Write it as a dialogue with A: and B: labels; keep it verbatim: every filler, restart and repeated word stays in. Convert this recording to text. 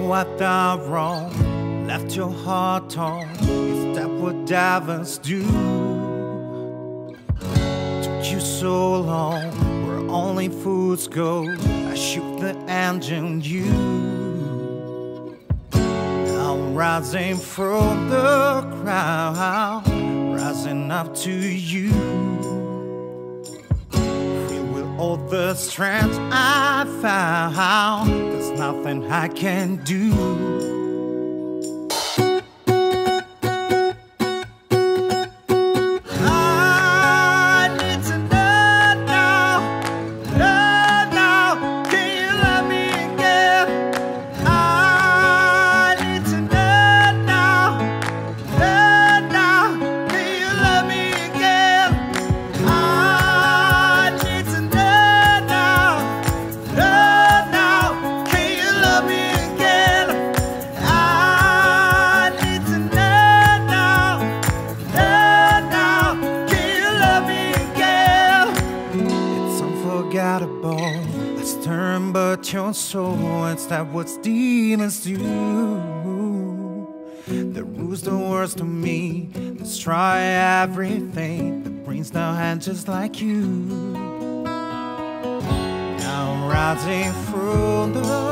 A: what I've wrong, left your heart torn. Is that what divers do? Took you so long, where only fools go. I shoot the engine, you. Now I'm rising from the crowd, rising up to you. Filled with all the strength I found, there's nothing I can do. I stern, but your soul, it's that what demons do. The rules the worst to me, destroy everything that brings down hand just like you. Now I'm rising from the